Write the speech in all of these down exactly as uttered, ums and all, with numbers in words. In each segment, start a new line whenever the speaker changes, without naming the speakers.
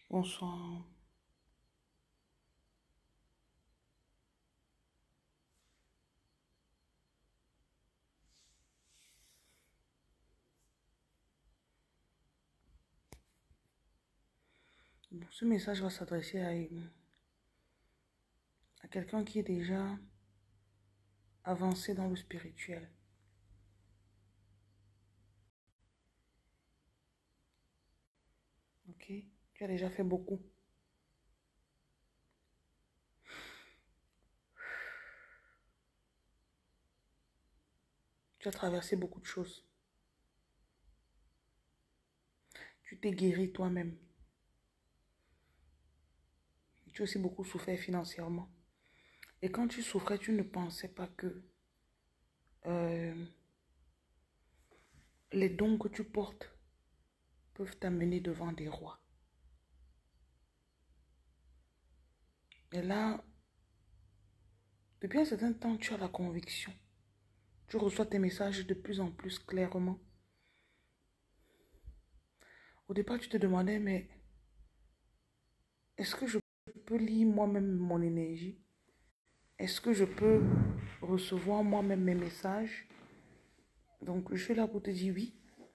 Bonsoir. Bon, ce message va s'adresser à, à quelqu'un qui est déjà avancé dans le spirituel. Ok? Tu as déjà fait beaucoup. Tu as traversé beaucoup de choses. Tu t'es guéri toi-même. Tu as aussi beaucoup souffert financièrement. Et quand tu souffrais, tu ne pensais pas que euh, les dons que tu portes peuvent t'amener devant des rois. Et là, depuis un certain temps, tu as la conviction. Tu reçois tes messages de plus en plus clairement. Au départ, tu te demandais, mais est-ce que je peux lire moi-même mon énergie? Est-ce que je peux recevoir moi-même mes messages? Donc, je suis là pour te dire oui.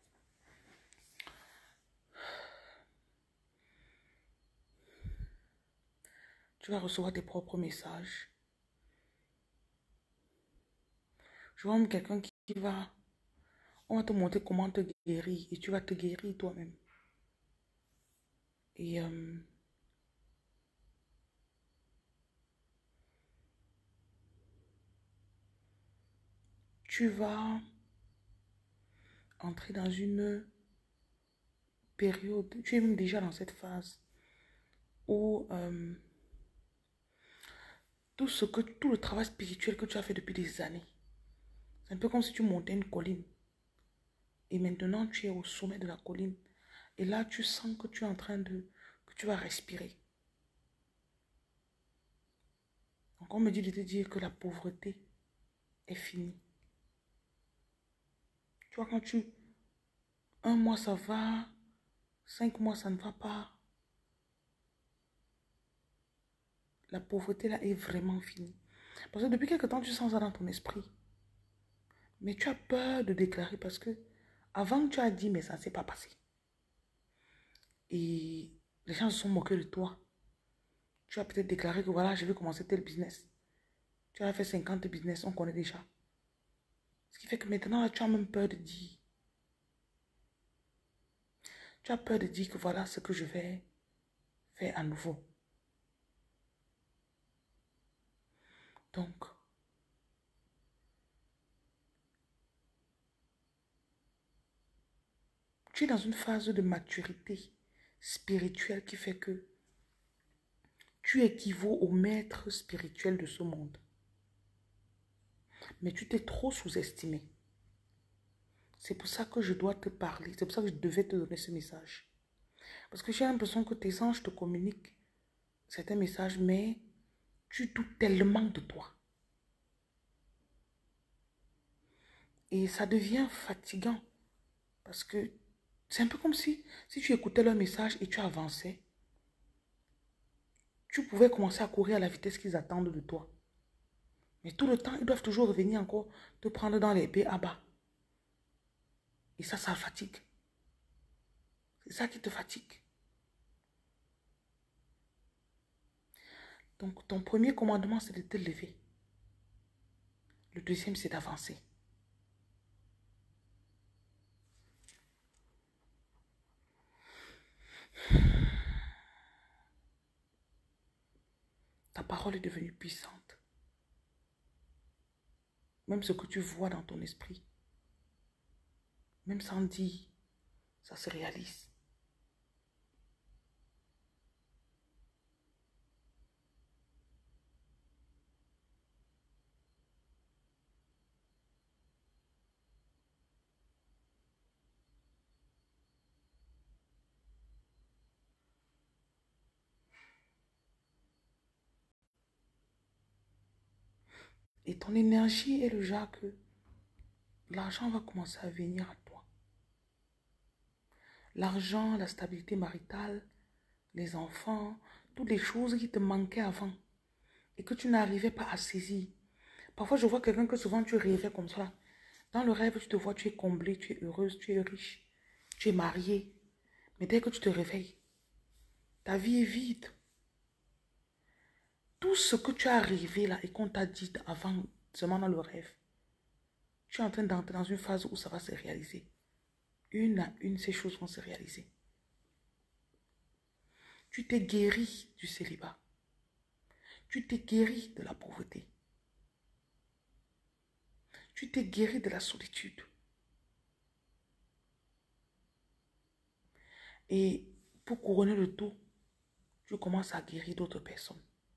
Tu vas recevoir tes propres messages. Je vois même quelqu'un qui va... On va te montrer comment te guérir et tu vas te guérir toi-même. Et euh, tu vas entrer dans une période, tu es même déjà dans cette phase où euh, tout ce que, tout le travail spirituel que tu as fait depuis des années, c'est un peu comme si tu montais une colline. Et maintenant, tu es au sommet de la colline. Et là, tu sens que tu es en train de... que tu vas respirer. Donc, on me dit de te dire que la pauvreté est finie. Tu vois, quand tu... Un mois, ça va. Cinq mois, ça ne va pas. La pauvreté, là, est vraiment finie. Parce que depuis quelque temps, tu sens ça dans ton esprit. Mais tu as peur de déclarer parce que avant, tu as dit, mais ça ne s'est pas passé. Et les gens se sont moqués de toi. Tu as peut-être déclaré que voilà, je vais commencer tel business. Tu as fait cinquante business, on connaît déjà. Ce qui fait que maintenant, là, tu as même peur de dire. Tu as peur de dire que voilà ce que je vais faire à nouveau. Donc, tu es dans une phase de maturité spirituelle qui fait que tu équivaux au maître spirituel de ce monde. Mais tu t'es trop sous-estimé. C'est pour ça que je dois te parler. C'est pour ça que je devais te donner ce message. Parce que j'ai l'impression que tes anges te communiquent certains messages, mais tu doutes tellement de toi. Et ça devient fatigant. Parce que c'est un peu comme si, si tu écoutais leur message et tu avançais, tu pouvais commencer à courir à la vitesse qu'ils attendent de toi. Mais tout le temps, ils doivent toujours revenir encore te prendre dans les pieds à bas. Et ça, ça fatigue. C'est ça qui te fatigue. Donc, ton premier commandement, c'est de te lever. Le deuxième, c'est d'avancer. Ta parole est devenue puissante. Même ce que tu vois dans ton esprit, même sans dire, ça se réalise. Et ton énergie est le genre que l'argent va commencer à venir à toi. L'argent, la stabilité maritale, les enfants, toutes les choses qui te manquaient avant et que tu n'arrivais pas à saisir. Parfois, je vois quelqu'un que souvent tu rêvais comme ça. Dans le rêve, tu te vois, tu es comblée, tu es heureuse, tu es riche, tu es mariée. Mais dès que tu te réveilles, ta vie est vide. Tout ce que tu as rêvé là et qu'on t'a dit avant, seulement dans le rêve, tu es en train d'entrer dans une phase où ça va se réaliser. Une à une, ces choses vont se réaliser. Tu t'es guéri du célibat. Tu t'es guéri de la pauvreté. Tu t'es guéri de la solitude. Et pour couronner le tout, tu commences à guérir d'autres personnes.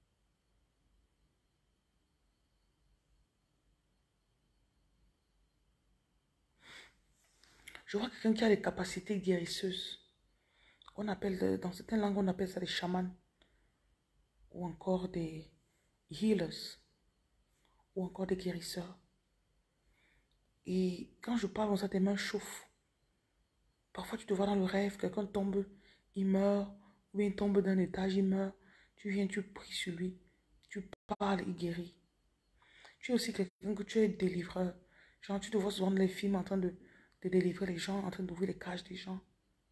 Je vois quelqu'un qui a des capacités guérisseuses. On appelle, dans certaines langues, on appelle ça des chamans. Ou encore des healers. Ou encore des guérisseurs. Et quand je parle, ça, tes mains chauffent. Parfois, tu te vois dans le rêve, quelqu'un tombe, il meurt. Ou bien il tombe d'un étage, il meurt. Tu viens, tu pries sur lui. Tu parles, il guérit. Tu es aussi quelqu'un que tu es délivreur. Genre, tu te vois souvent dans les films en train de, de délivrer les gens, en train d'ouvrir les cages des gens.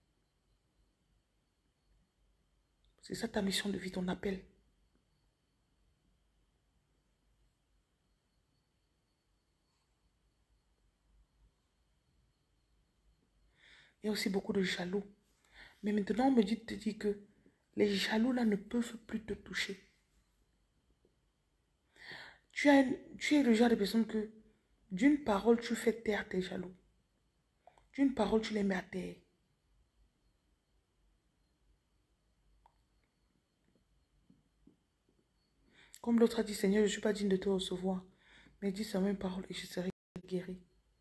C'est ça ta mission de vie, ton appel. Il y a aussi beaucoup de jaloux. Mais maintenant, on me dit, te dit que les jaloux là ne peuvent plus te toucher. Tu, as, tu es le genre de personne que d'une parole, tu fais taire tes jaloux. D'une parole, tu les mets à terre. Comme l'autre a dit, Seigneur, je ne suis pas digne de te recevoir. Mais dis sa même parole et je serai guéri.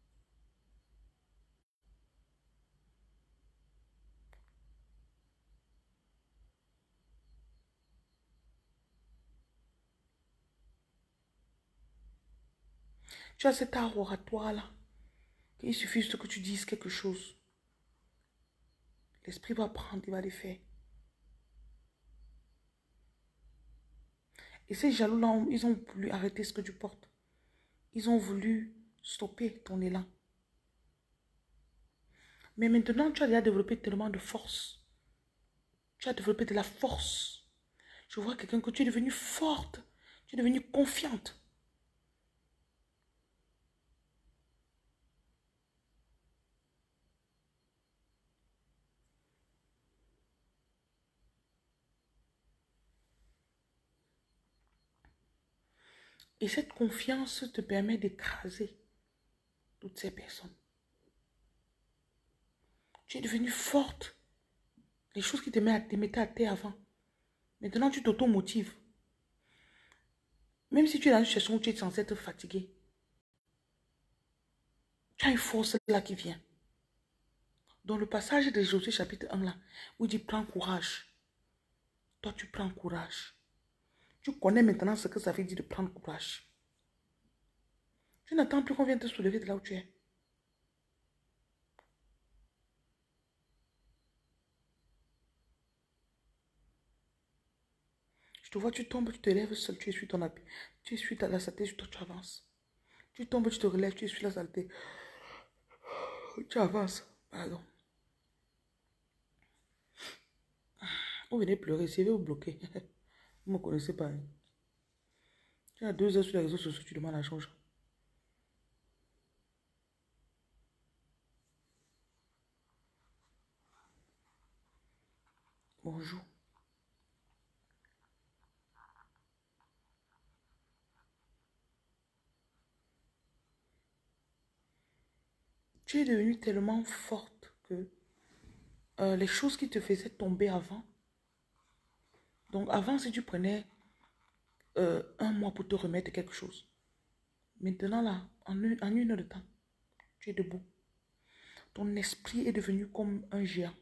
Tu as cet art oratoire là. Il suffit juste que tu dises quelque chose. L'esprit va prendre, il va les faire. Et ces jaloux-là, ils ont voulu arrêter ce que tu portes. Ils ont voulu stopper ton élan. Mais maintenant, tu as déjà développé tellement de force. Tu as développé de la force. Je vois quelqu'un que tu es devenue forte. Tu es devenue confiante. Et cette confiance te permet d'écraser toutes ces personnes. Tu es devenue forte. Les choses qui te mettaient à terre avant. Maintenant, tu t'auto-motives. Même si tu es dans une situation où tu es censé être fatigué. Tu as une force là qui vient. Dans le passage de Josué chapitre un là, où il dit prends courage. Toi, tu prends courage. Tu connais maintenant ce que ça veut dire de prendre courage. Tu n'attends plus qu'on vienne te soulever de là où tu es. Je te vois, tu tombes, tu te lèves seul, tu essuies ton habit. Tu essuies la saleté, toi tu avances. Tu tombes, tu te relèves, tu essuies la saleté. Tu avances. Pardon. Vous venez pleurer, si vous bloquer. Vous ne me connaissez pas. Hein. Tu as deux heures sur les réseaux sociaux, tu demandes la change. Bonjour. Tu es devenue tellement forte que euh, les choses qui te faisaient tomber avant. Donc avant, si tu prenais euh, un mois pour te remettre quelque chose. Maintenant là, en une, en une heure de temps, tu es debout. Ton esprit est devenu comme un géant.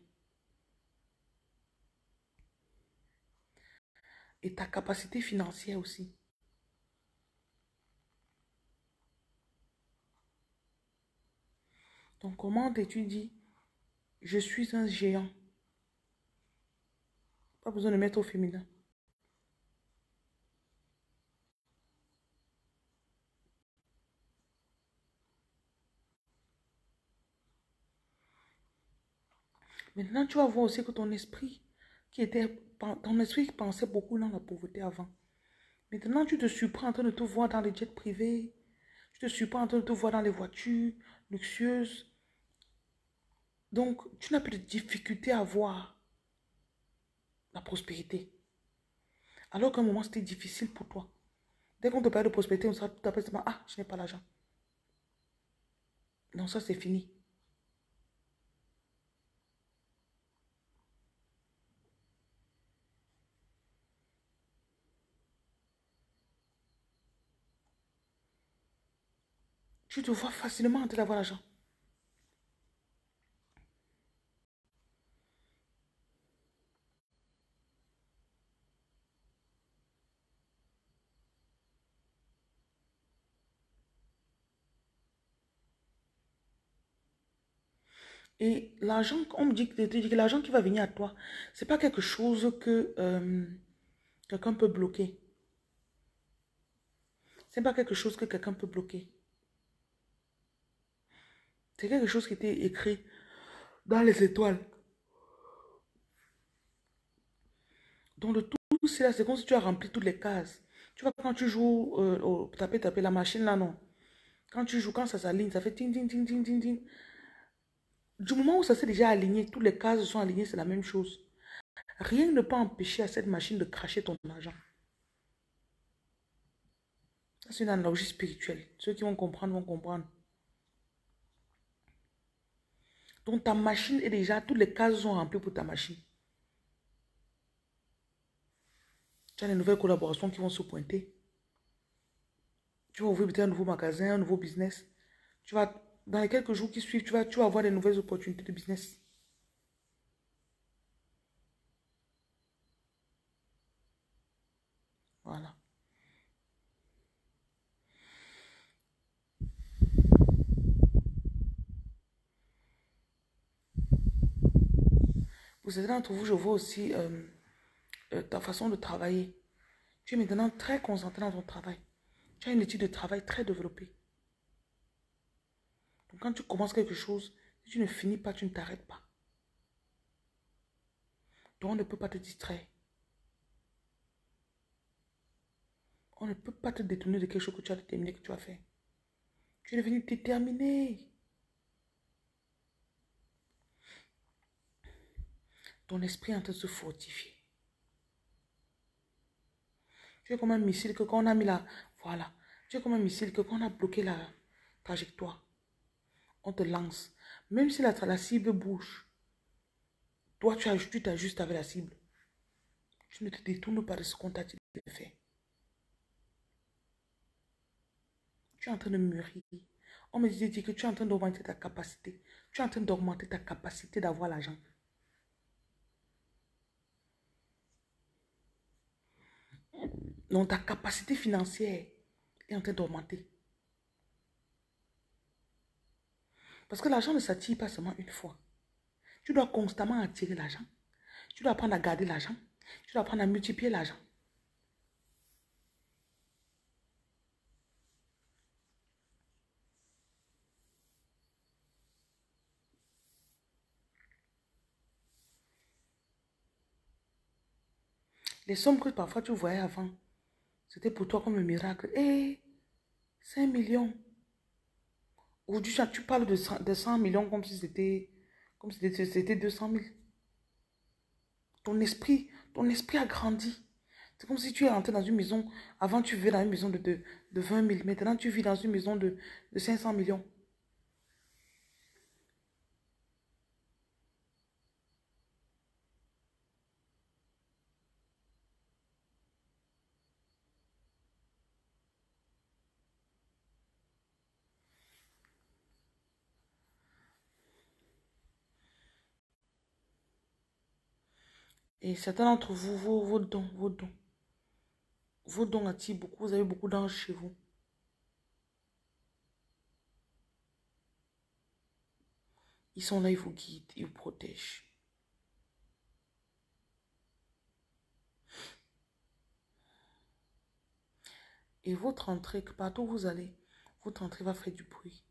Et ta capacité financière aussi. Donc comment tu dis, je suis un géant. Pas besoin de mettre au féminin. Maintenant, tu vas voir aussi que ton esprit, qui était, ton esprit qui pensait beaucoup dans la pauvreté avant. Maintenant, tu te surprends en train de te voir dans les jets privés. Tu te surprends en train de te voir dans les voitures luxueuses. Donc, tu n'as plus de difficulté à voir la prospérité. Alors qu'à un moment, c'était difficile pour toi. Dès qu'on te parle de prospérité, on sera tout à fait seulement, ah, je n'ai pas l'argent. Non, ça, c'est fini. Tu te vois facilement en train d'avoir l'argent. Et l'argent, on me dit que, que l'argent qui va venir à toi, c'est pas quelque chose que euh, quelqu'un peut bloquer. C'est pas quelque chose que quelqu'un peut bloquer. C'est quelque chose qui était écrit dans les étoiles. Donc le tout, c'est là, c'est comme si tu as rempli toutes les cases. Tu vois, quand tu joues euh, au taper, taper la machine là, non. Quand tu joues, quand ça s'aligne, ça fait ting, ting, ting, ting, ting, ting. Du moment où ça s'est déjà aligné, toutes les cases sont alignées, c'est la même chose. Rien ne peut empêcher à cette machine de cracher ton argent. C'est une analogie spirituelle. Ceux qui vont comprendre vont comprendre. Donc ta machine est déjà, toutes les cases sont remplies pour ta machine. Tu as des nouvelles collaborations qui vont se pointer. Tu vas ouvrir peut-être un nouveau magasin, un nouveau business. Tu vas, dans les quelques jours qui suivent, tu vas, tu vas avoir des nouvelles opportunités de business. Voilà. Pour certains d'entre vous, je vois aussi euh, euh, ta façon de travailler. Tu es maintenant très concentré dans ton travail. Tu as une étude de travail très développée. Donc quand tu commences quelque chose, si tu ne finis pas, tu ne t'arrêtes pas. Donc on ne peut pas te distraire. On ne peut pas te détourner de quelque chose que tu as déterminé que tu as fait. Tu es devenu déterminé. Ton esprit est en train de se fortifier. Tu es comme un missile que quand on a mis la... Voilà. Tu es comme un missile que quand on a bloqué la trajectoire, on te lance. Même si la, la cible bouge, toi, tu t'ajustes avec la cible. Tu ne te détournes pas de ce qu'on t'a dit de faire. Tu es en train de mûrir. On me disait que tu es en train d'augmenter ta capacité. Tu es en train d'augmenter ta capacité d'avoir l'argent. Donc, ta capacité financière est en train d'augmenter. Parce que l'argent ne s'attire pas seulement une fois. Tu dois constamment attirer l'argent. Tu dois apprendre à garder l'argent. Tu dois apprendre à multiplier l'argent. Les sommes que parfois tu voyais avant, c'était pour toi comme un miracle. Hé, cinq millions. Aujourd'hui, tu parles de cent, de cent millions comme si c'était comme si c'était deux cent mille. Ton esprit, ton esprit a grandi. C'est comme si tu es rentré dans une maison. Avant, tu vivais dans une maison de, de, de vingt mille. Maintenant, tu vis dans une maison de, de cinq cents millions. Et certains d'entre vous, vos, vos dons, vos dons, vos dons attirent beaucoup. Vous avez beaucoup d'anges chez vous. Ils sont là, ils vous guident, ils vous protègent. Et votre entrée, que partout où vous allez, votre entrée va faire du bruit.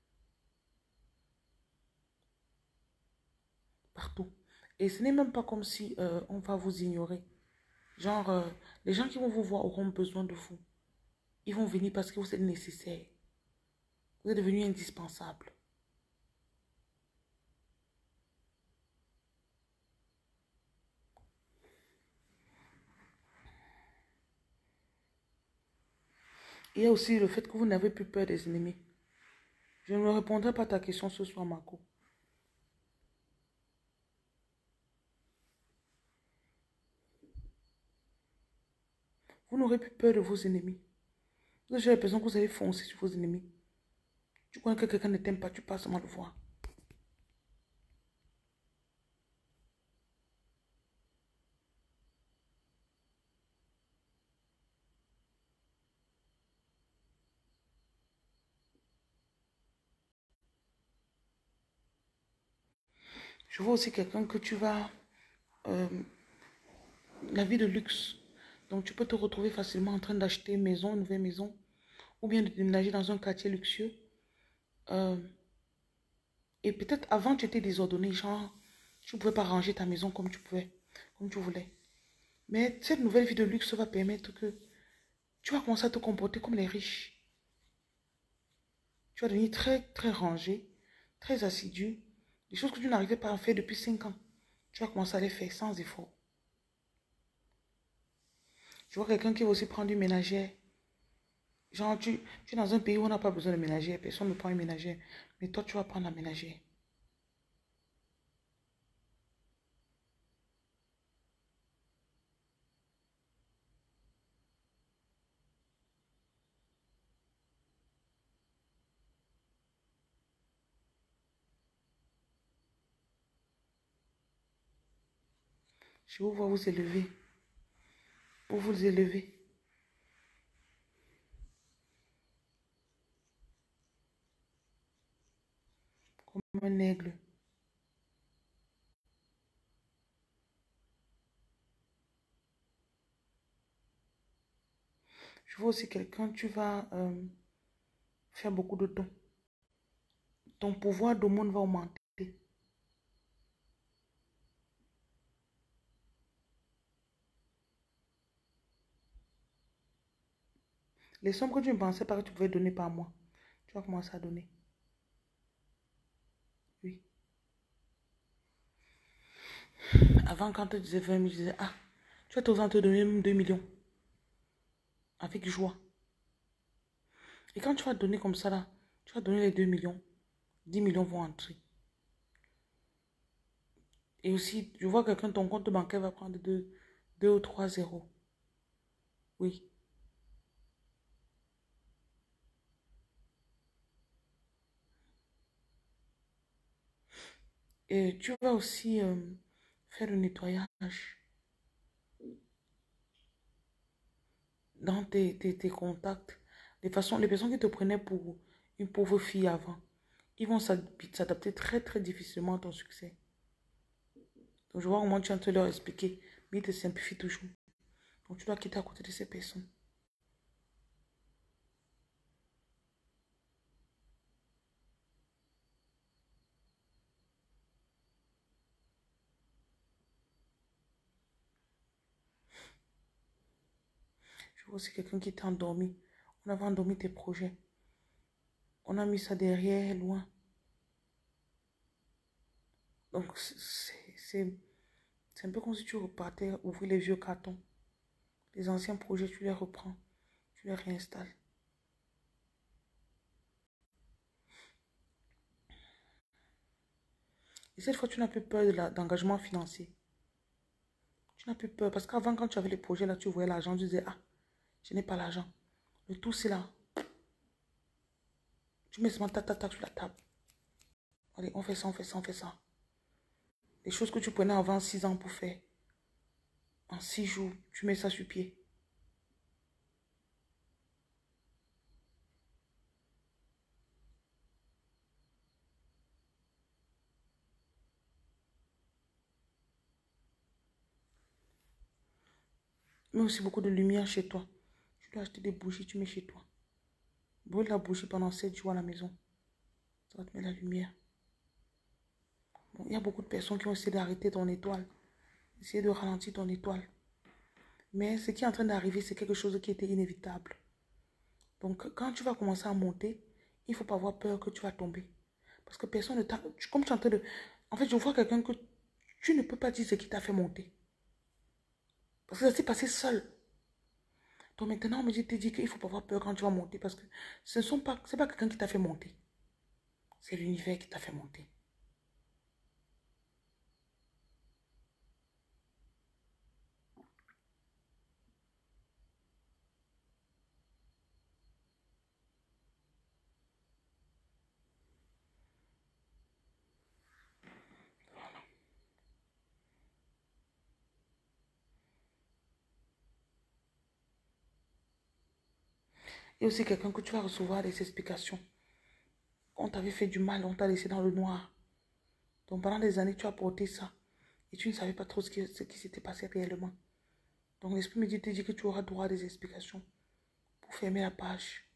Partout. Et ce n'est même pas comme si euh, on va vous ignorer. Genre, euh, les gens qui vont vous voir auront besoin de vous. Ils vont venir parce que vous êtes nécessaire. Vous êtes devenu indispensable. Il y a aussi le fait que vous n'avez plus peur des ennemis. Je ne répondrai pas à ta question ce soir, Marco. Vous n'aurez plus peur de vos ennemis. Vous avez l'impression que vous allez foncer sur vos ennemis. Tu connais que quelqu'un ne t'aime pas, tu passes seulement le voir. Je vois aussi quelqu'un que tu vas... euh, la vie de luxe. Donc, tu peux te retrouver facilement en train d'acheter une maison, une nouvelle maison, ou bien de déménager dans un quartier luxueux. Euh, et peut-être avant, tu étais désordonné, genre, tu ne pouvais pas ranger ta maison comme tu pouvais, comme tu voulais. Mais cette nouvelle vie de luxe va permettre que tu vas commencer à te comporter comme les riches. Tu vas devenir très, très rangé, très assidu. Des choses que tu n'arrivais pas à faire depuis cinq ans, tu vas commencer à les faire sans effort. Je vois quelqu'un qui va aussi prendre une ménagère. Genre, tu, tu es dans un pays où on n'a pas besoin de ménagère, personne ne prend une ménagère. Mais toi, tu vas prendre la ménagère. Je vous vois vous élever. Pour vous élever. Comme un aigle. Je vois aussi quelqu'un, tu vas euh, faire beaucoup de dons. Ton pouvoir d'aumône va augmenter. Les sommes que tu ne pensais pas que tu pouvais donner par mois, tu vas commencer à donner. Oui. Avant, quand tu disais vingt mille, je disais, ah, tu vas t'oser te donner même deux millions. Avec joie. Et quand tu vas donner comme ça, là, tu vas donner les deux millions. dix millions vont entrer. Et aussi, je vois quelqu'un, ton compte bancaire va prendre deux, deux ou trois zéros. Oui. Et tu vas aussi euh, faire le nettoyage dans tes, tes, tes contacts. Les, façons, les personnes qui te prenaient pour une pauvre fille avant, ils vont s'adapter très très difficilement à ton succès. Donc je vois comment tu es en train de leur expliquer, mais ils te simplifient toujours. Donc tu dois quitter à côté de ces personnes. Je vois aussi quelqu'un qui t'a endormi. On avait endormi tes projets. On a mis ça derrière, loin. Donc c'est un peu comme si tu repartais ouvrir les vieux cartons. Les anciens projets, tu les reprends. Tu les réinstalles. Et cette fois, tu n'as plus peur de d'engagement financier. Tu n'as plus peur. Parce qu'avant, quand tu avais les projets, là, tu voyais l'argent, tu disais, ah, je n'ai pas l'argent. Le tout, c'est là. Tu mets seulement ta ta ta sur la table. Allez, on fait ça, on fait ça, on fait ça. Les choses que tu prenais avant six ans pour faire. En six jours, tu mets ça sur pied. Mais aussi beaucoup de lumière chez toi. Tu dois acheter des bougies, tu mets chez toi. Brûle la bougie pendant sept jours à la maison. Ça va te mettre la lumière. Bon, il y a beaucoup de personnes qui ont essayé d'arrêter ton étoile. Essayer de ralentir ton étoile. Mais ce qui est en train d'arriver, c'est quelque chose qui était inévitable. Donc, quand tu vas commencer à monter, il ne faut pas avoir peur que tu vas tomber. Parce que personne ne t'a... Comme tu es en train de... En fait, je vois quelqu'un que tu ne peux pas dire ce qui t'a fait monter. Parce que ça s'est passé seul. Donc maintenant, on me dit, dit qu'il ne faut pas avoir peur quand tu vas monter. Parce que ce ne sont pas, c'est pas quelqu'un qui t'a fait monter. C'est l'univers qui t'a fait monter. Et aussi quelqu'un que tu vas recevoir des explications. On t'avait fait du mal, on t'a laissé dans le noir. Donc pendant des années, tu as porté ça. Et tu ne savais pas trop ce qui, ce qui s'était passé réellement. Donc l'esprit me dit, te dit que tu auras droit à des explications pour fermer la page.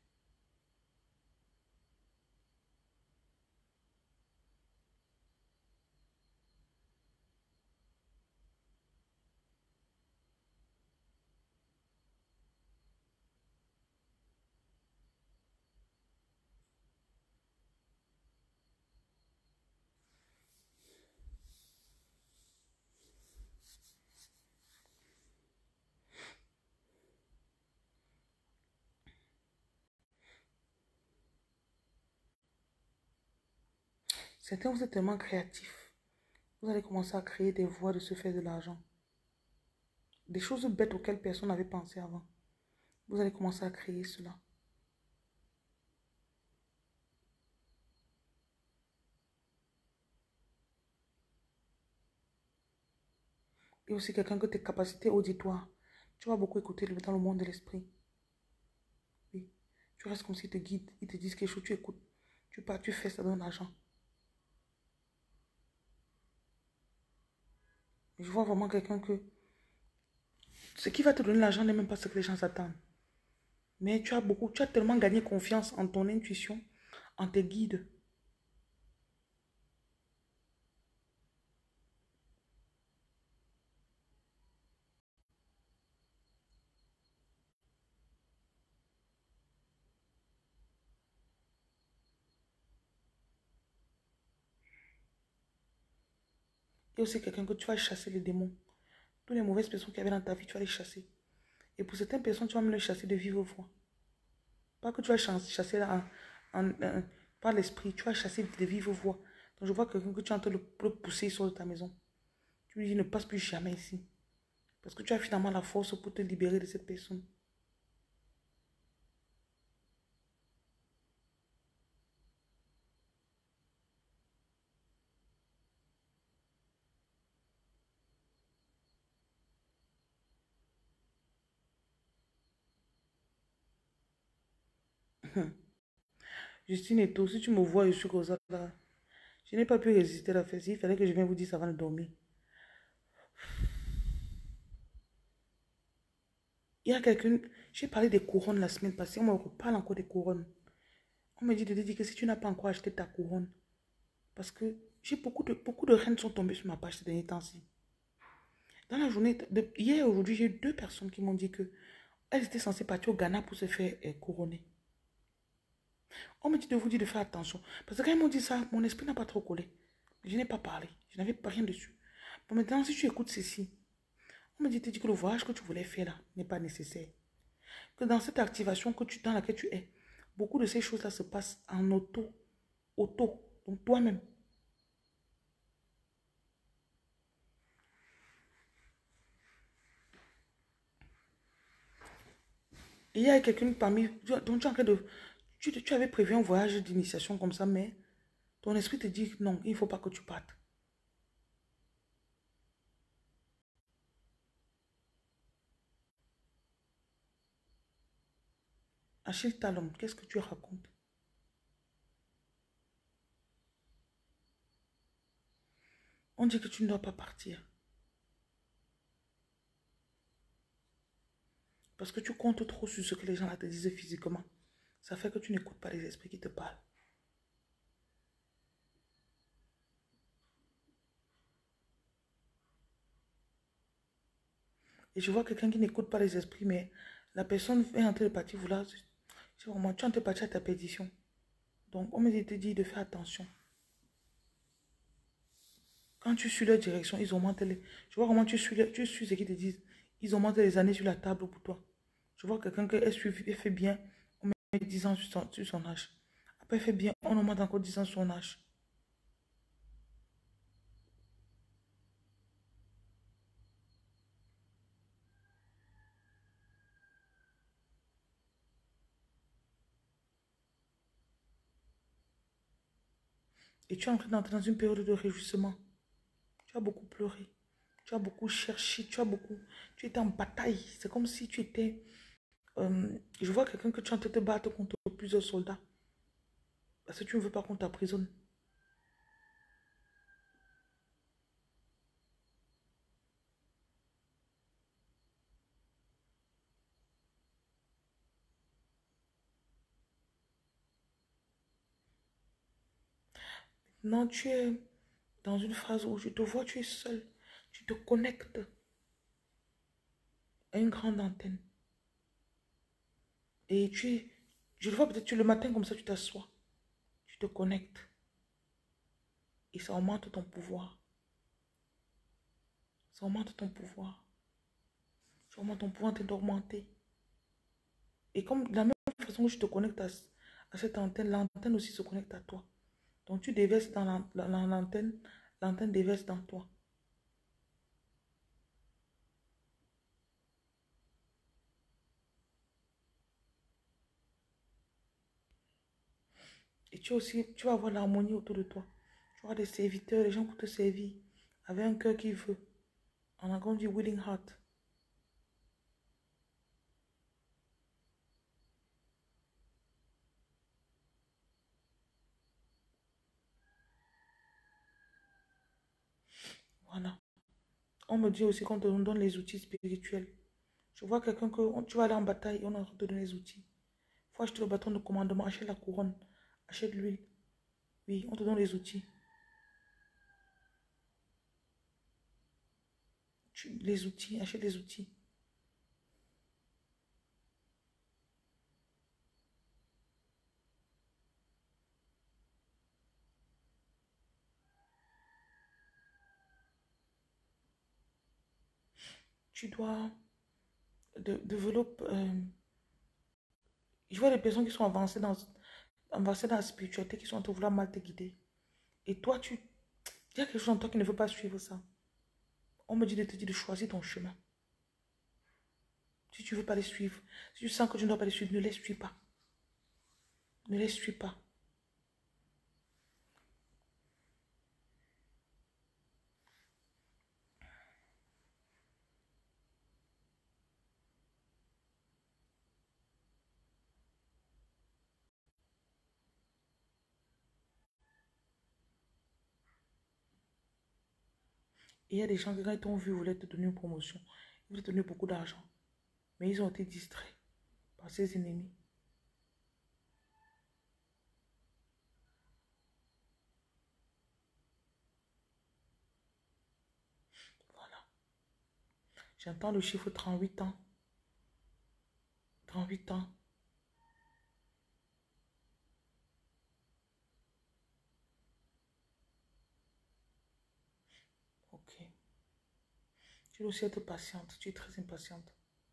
Certains, vous êtes tellement créatifs. Vous allez commencer à créer des voies de se faire de l'argent. Des choses bêtes auxquelles personne n'avait pensé avant. Vous allez commencer à créer cela. Et aussi quelqu'un que tes capacités auditoires. Tu vas beaucoup écouter dans le monde de l'esprit. Oui. Tu restes comme s'ils te guident. Ils te disent quelque chose, tu écoutes. Tu pars, tu fais, ça donne l'argent. Je vois vraiment quelqu'un que ce qui va te donner l'argent n'est même pas ce que les gens s'attendent. Mais tu as beaucoup, tu as tellement gagné confiance en ton intuition, en tes guides. Et aussi quelqu'un que tu vas chasser les démons. Toutes les mauvaises personnes qu'il y avait dans ta vie, tu vas les chasser. Et pour certaines personnes, tu vas même les chasser de vive voix. Pas que tu vas chasser en, en, en, par l'esprit, tu vas chasser de vive voix. Donc je vois quelqu'un que tu es en train de le pousser sur ta maison. Tu lui dis ne passe plus jamais ici. Parce que tu as finalement la force pour te libérer de cette personne. Justine et tout, si tu me vois, je suis comme ça là. Je n'ai pas pu résister à la fête. Il fallait que je vienne vous dire ça avant de dormir. Il y a quelqu'un, j'ai parlé des couronnes la semaine passée, on me reparle encore des couronnes. On me dit de te dire que si tu n'as pas encore acheté ta couronne, parce que j'ai beaucoup de, beaucoup de reines sont tombées sur ma page ces derniers temps-ci. Dans la journée, de, hier et aujourd'hui, j'ai deux personnes qui m'ont dit que elles étaient censées partir au Ghana pour se faire eh, couronner. On me dit de vous dire de faire attention. Parce que quand ils m'ont dit ça, mon esprit n'a pas trop collé. Je n'ai pas parlé. Je n'avais pas rien dessus. Bon, maintenant, si tu écoutes ceci, on me dit, te dit que le voyage que tu voulais faire là n'est pas nécessaire. Que dans cette activation que tu, dans laquelle tu es, beaucoup de ces choses-là se passent en auto. Auto. Donc toi-même. Et il y a quelqu'un parmi... Donc tu es en train de... Tu, tu avais prévu un voyage d'initiation comme ça, mais ton esprit te dit non, il ne faut pas que tu partes. Achille Talon, qu'est-ce que tu racontes? On dit que tu ne dois pas partir. Parce que tu comptes trop sur ce que les gens là te disent physiquement. Ça fait que tu n'écoutes pas les esprits qui te parlent. Et je vois quelqu'un qui n'écoute pas les esprits, mais la personne est en train de partir vouloir. C'est vraiment, tu es en train de partir à ta perdition. Donc, on me te dit de faire attention. Quand tu suis leur direction, ils augmentent les. Je vois comment tu suis, tu suis ce qu'ils te disent. Ils augmentent les années sur la table pour toi. Je vois quelqu'un qui est fait bien, on met dix ans sur son, sur son âge. Après, il fait bien, on augmente encore dix ans sur son âge. Et tu es en train d'entrer dans une période de réjouissement. Tu as beaucoup pleuré. Tu as beaucoup cherché. Tu as beaucoup. Tu étais en bataille. C'est comme si tu étais. Euh, je vois quelqu'un que tu es en train de te battre contre plusieurs soldats. Parce que tu ne veux pas qu'on t'emprisonne. Non, tu es dans une phase où je te vois, tu es seul. Tu te connectes à une grande antenne. Et tu es. Je le vois peut-être le matin comme ça, tu t'assois. Tu te connectes. Et ça augmente ton pouvoir. Ça augmente ton pouvoir. Ça augmente ton pouvoir d'augmenter. Et comme de la même façon que je te connecte à, à cette antenne, l'antenne aussi se connecte à toi. Donc tu déverses dans l'antenne, l'antenne déverse dans toi. Et tu aussi, tu vas avoir l'harmonie autour de toi. Tu auras des serviteurs, des gens pour te servir, avec un cœur qui veut. En anglais, on dit willing heart. Voilà. On me dit aussi qu'on te donne les outils spirituels. Je vois quelqu'un que on- tu vas aller en bataille et on est en train de te donner les outils. Il faut acheter le bâton de commandement, achète la couronne, achète l'huile. Oui, on te donne les outils. Tu- les outils, achète les outils. Tu dois de, développer. Euh, je vois des personnes qui sont avancées dans, avancées dans la spiritualité, qui sont en train de vouloir mal te guider. Et toi, tu, il y a quelque chose en toi qui ne veut pas suivre ça. On me dit de te dire de choisir ton chemin. Si tu ne veux pas les suivre, si tu sens que tu ne dois pas les suivre, ne les suis pas. Ne les suis pas. Et il y a des gens qui, quand ils t'ont vu, voulaient te donner une promotion. Ils voulaient te donner beaucoup d'argent. Mais ils ont été distraits par ses ennemis. Voilà. J'entends le chiffre trente-huit ans. trente-huit ans. Ok. Tu dois aussi être patiente. Tu es très impatiente.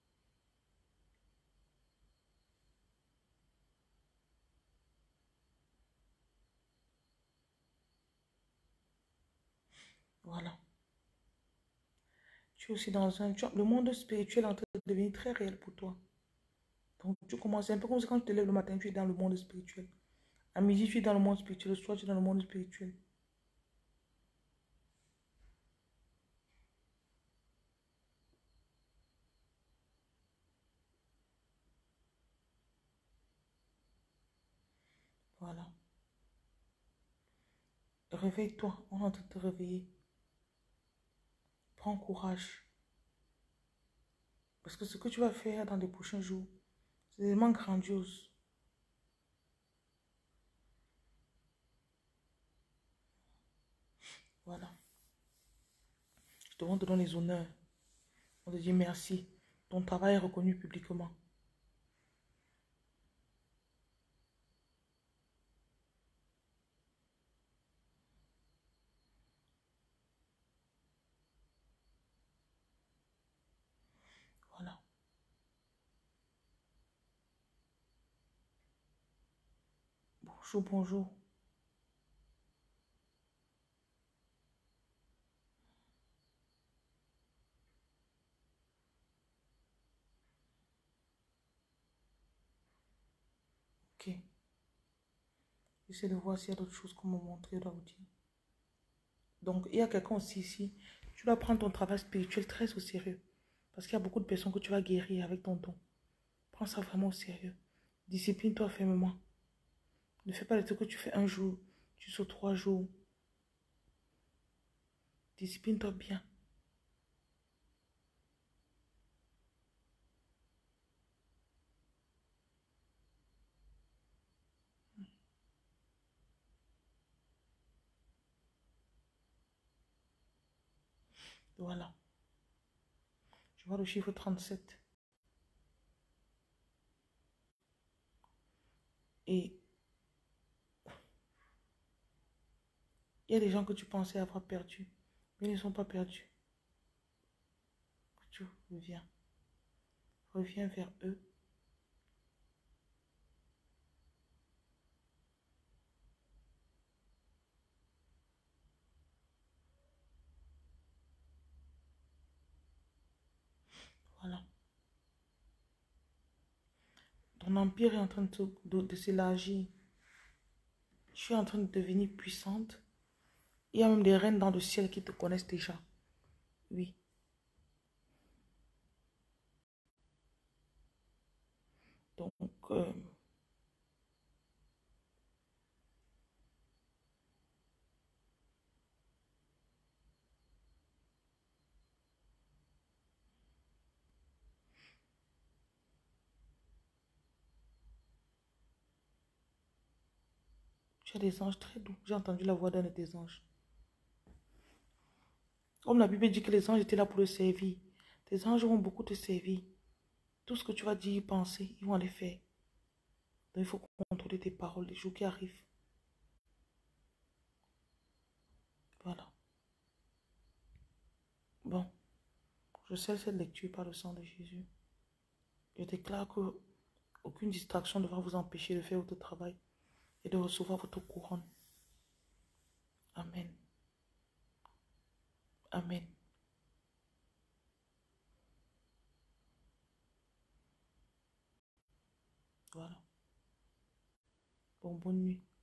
Voilà. Tu es aussi dans un... tu- le monde spirituel est en train de devenir très réel pour toi. Donc tu commences un peu comme si quand tu te lèves le matin, tu es dans le monde spirituel. À midi, tu es dans le monde spirituel. Le soir, tu es dans le monde spirituel. Voilà. Réveille-toi. On est en train de te réveiller. Prends courage. Parce que ce que tu vas faire dans les prochains jours, c'est vraiment grandiose. Voilà. Je te te donner les honneurs. On te dit merci. Ton travail est reconnu publiquement. Voilà. Bonjour, bonjour. Ok. J'essaie de voir s'il y a d'autres choses qu'on me montrer là aussi. Donc, il y a quelqu'un aussi ici. Tu dois prendre ton travail spirituel très au sérieux. Parce qu'il y a beaucoup de personnes que tu vas guérir avec ton don. Prends ça vraiment au sérieux. Discipline-toi fermement. Ne fais pas les trucs que tu fais un jour. Tu sautes trois jours. Discipline-toi bien. Voilà. Je vois le chiffre trente-sept. Et il y a des gens que tu pensais avoir perdus. Mais ils ne sont pas perdus. Tu reviens. Reviens vers eux. Voilà. Ton empire est en train de, de, de s'élargir. Je suis en train de devenir puissante. Il y a même des reines dans le ciel qui te connaissent déjà. Oui. Donc, euh, tu as des anges très doux. J'ai entendu la voix d'un de tes anges. Comme la Bible dit que les anges étaient là pour le servir. Tes anges vont beaucoup te servir. Tout ce que tu vas dire, penser, ils vont les faire. Donc, il faut contrôler tes paroles les jours qui arrivent. Voilà. Bon, je scelle cette lecture par le sang de Jésus. Je déclare que aucune distraction ne va vous empêcher de faire votre travail et de recevoir votre couronne. Amen. Amen. Voilà. Bon, bonne nuit.